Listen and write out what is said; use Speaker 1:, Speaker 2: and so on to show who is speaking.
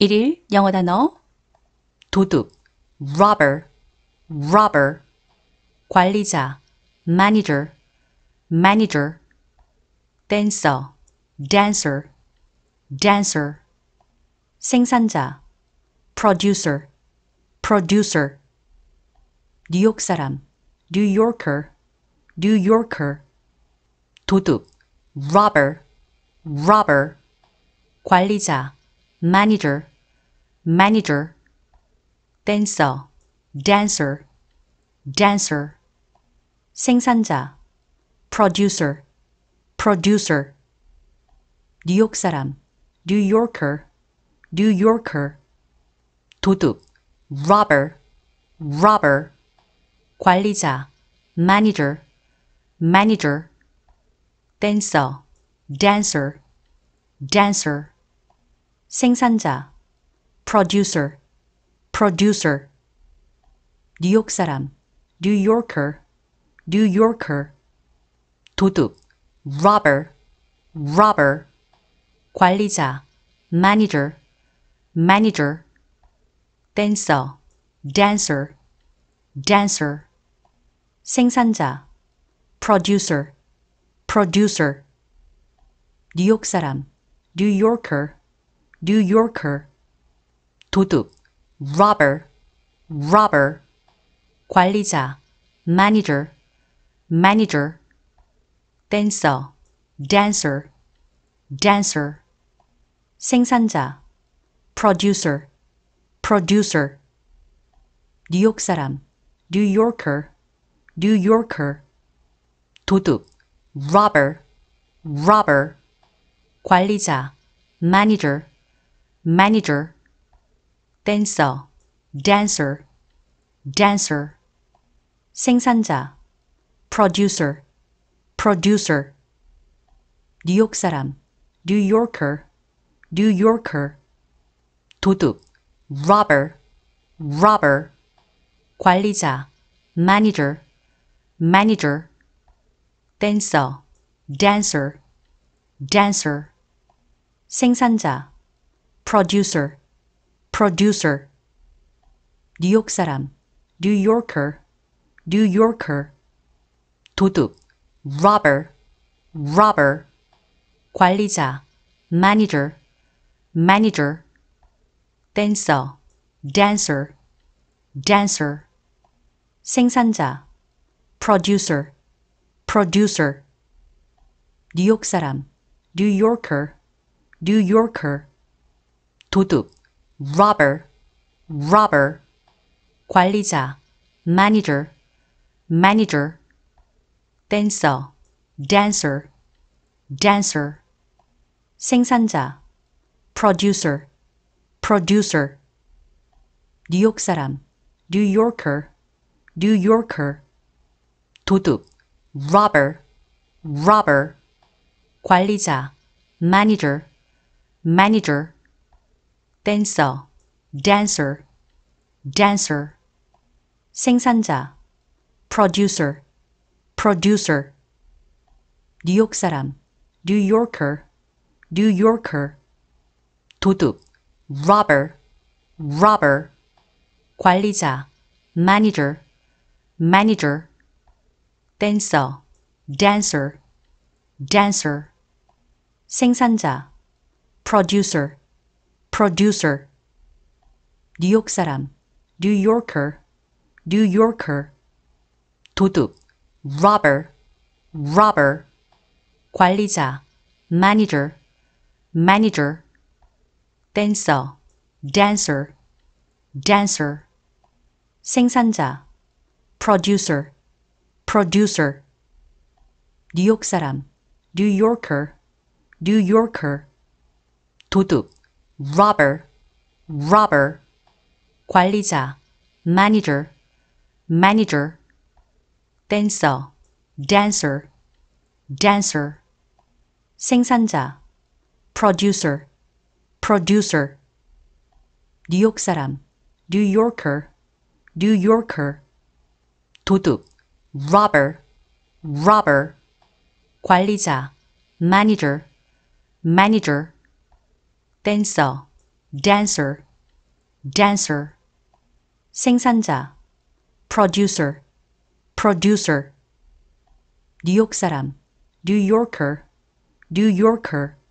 Speaker 1: 일일 영어 단어 도둑 robber, robber 관리자 manager, manager dancer, dancer, dancer 생산자 producer, producer 뉴욕 사람 New Yorker, New Yorker 도둑 robber, robber 관리자 manager, manager dancer, dancer, dancer 생산자 producer, producer 뉴욕 사람 New Yorker, New Yorker 도둑 robber, robber 관리자 manager, manager dancer, dancer, dancer 생산자 producer, producer 뉴욕 사람 New Yorker, New Yorker 도둑 robber, robber 관리자 manager, manager dancer, dancer, dancer 생산자 producer, producer 뉴욕 사람 New Yorker, New Yorker 도둑 robber, robber 관리자 manager, manager dancer, dancer, dancer 생산자 producer, producer 뉴욕 사람 New Yorker, New Yorker 도둑 robber, robber 관리자 manager, manager dancer, dancer, dancer 생산자 producer, producer 뉴욕 사람 New Yorker, New Yorker 도둑 robber, robber 관리자 manager, manager dancer, dancer, dancer 생산자 producer, producer 뉴욕 사람 New Yorker, New Yorker 도둑 robber, robber 관리자 manager, manager dancer, dancer, dancer 생산자 producer, producer 뉴욕 사람 New Yorker, New Yorker 도둑 robber, robber 관리자 manager, manager dancer, dancer, dancer 생산자 producer, producer 뉴욕 사람 New Yorker, New Yorker 도둑 robber, robber 관리자 manager, manager dancer, dancer, dancer 생산자 producer, producer 뉴욕 사람 New Yorker, New Yorker 도둑 robber, robber 관리자 manager, manager dancer, dancer, dancer 생산자 producer, producer 뉴욕 사람 New Yorker, New Yorker 도둑 robber, robber 관리자 manager, manager dancer, dancer, dancer 생산자 producer, producer 뉴욕 사람 New Yorker, New Yorker 도둑 robber, robber 관리자 manager, manager dancer, dancer, dancer 생산자 producer, producer 뉴욕 사람 New Yorker, New Yorker 도둑 robber, robber 관리자 manager, manager dancer, dancer, dancer. 생산자, producer, producer. 뉴욕 사람, New Yorker, New Yorker.